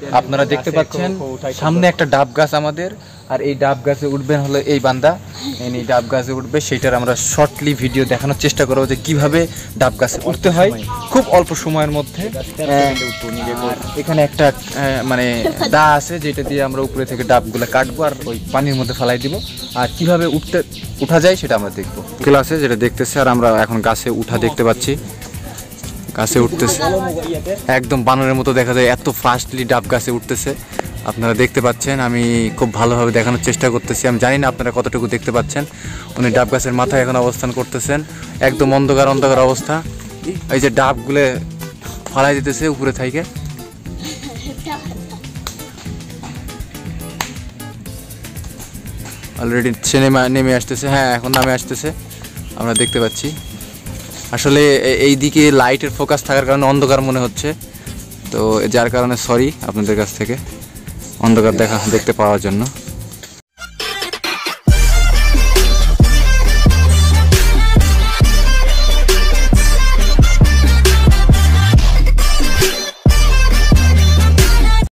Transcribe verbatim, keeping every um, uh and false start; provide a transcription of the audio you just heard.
আপনারা দেখতে পাচ্ছেন সামনে একটা ডাব গাছ আমাদের, আর এই ডাব গাছে উঠবেন হলো এই বান্দা, এই ডাব গাছে উঠবে, সেইটার আমরা শর্টলি ভিডিও দেখানোর চেষ্টা করবো যে কিভাবে ডাব গাছে উঠতে হয় খুব অল্প সময়ের মধ্যে। এখানে একটা মানে দা আছে যেটা দিয়ে আমরা উপরে থেকে ডাবগুলো কাটবো আর ওই পানির মধ্যে ফেলাই দিব, আর কিভাবে উঠতে উঠা যায় সেটা আমরা দেখবো। ক্লাসে যেটা দেখতেছে, আর আমরা এখন গাছে উঠা দেখতে পাচ্ছি, গাছে উঠতেছে একদম বানরের মতো দেখা যায়, এত ফাস্টলি ডাব গাছে উঠতেছে। আপনারা দেখতে পাচ্ছেন, আমি খুব ভালোভাবে দেখানোর চেষ্টা করতেছি, আমি জানি না আপনারা কতটুকু দেখতে পাচ্ছেন। উনি ডাব গাছের মাথায় এখন অবস্থান করতেছেন, একদম অন্ধকার অন্ধকার অবস্থা। এই যে ডাবগুলো ফালাই দিতেছে উপরে থেকে, অলরেডি সিনেমা নেমে আসতেছে, হ্যাঁ এখন নামে আসতেছে, আমরা দেখতে পাচ্ছি। আসলে এই দিকে লাইটের ফোকাস থাকার কারণে অন্ধকার মনে হচ্ছে, তো যার কারণে সরি আপনাদের কাছ থেকে অন্ধকার দেখা দেখতে পাওয়ার জন্য।